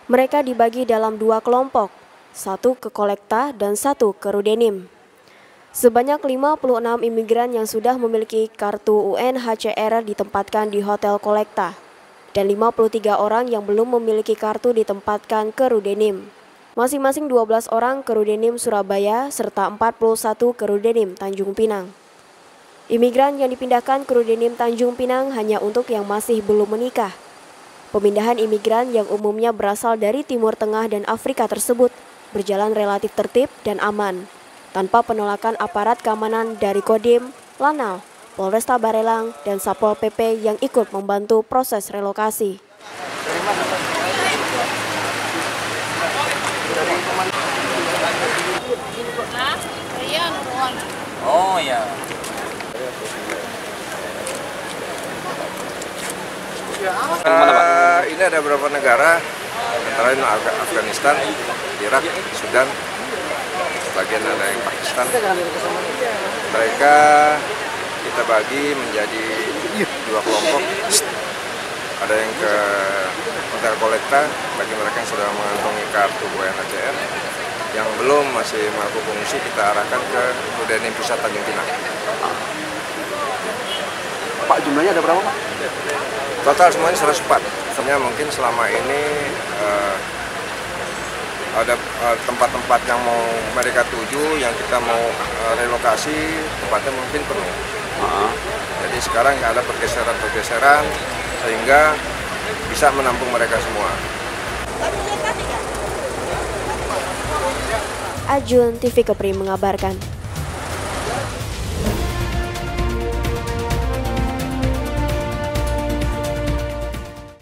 Mereka dibagi dalam 2 kelompok, satu ke Kolekta dan satu ke Rudenim. Sebanyak 56 imigran yang sudah memiliki kartu UNHCR ditempatkan di Hotel Kolekta, dan 53 orang yang belum memiliki kartu ditempatkan ke Rudenim. Masing-masing 12 orang ke Rudenim Surabaya serta 41 ke Rudenim Tanjung Pinang. Imigran yang dipindahkan ke Rudenim Tanjung Pinang hanya untuk yang masih belum menikah. Pemindahan imigran yang umumnya berasal dari Timur Tengah dan Afrika tersebut berjalan relatif tertib dan aman, tanpa penolakan aparat keamanan dari Kodim, Lanal, Polresta Barelang, dan Satpol PP yang ikut membantu proses relokasi. Oh ya. Ini ada beberapa negara, antara lain Afghanistan, Irak, Sudan, bagian ada yang Pakistan. Mereka kita bagi menjadi 2 kelompok. Ada yang ke Hotel Kolekta bagi mereka yang sudah mengantongi kartu UNHCR. Yang belum masih mampu pengungsi kita arahkan ke Rudenim Pusat Tanjung Pinang. Pak, jumlahnya ada berapa, Pak? Total semuanya 104. Artinya mungkin selama ini ada tempat-tempat yang mau mereka tuju, yang kita mau relokasi, tempatnya mungkin penuh. Jadi sekarang ada pergeseran-pergeseran sehingga bisa menampung mereka semua. Ajun TV Kepri mengabarkan.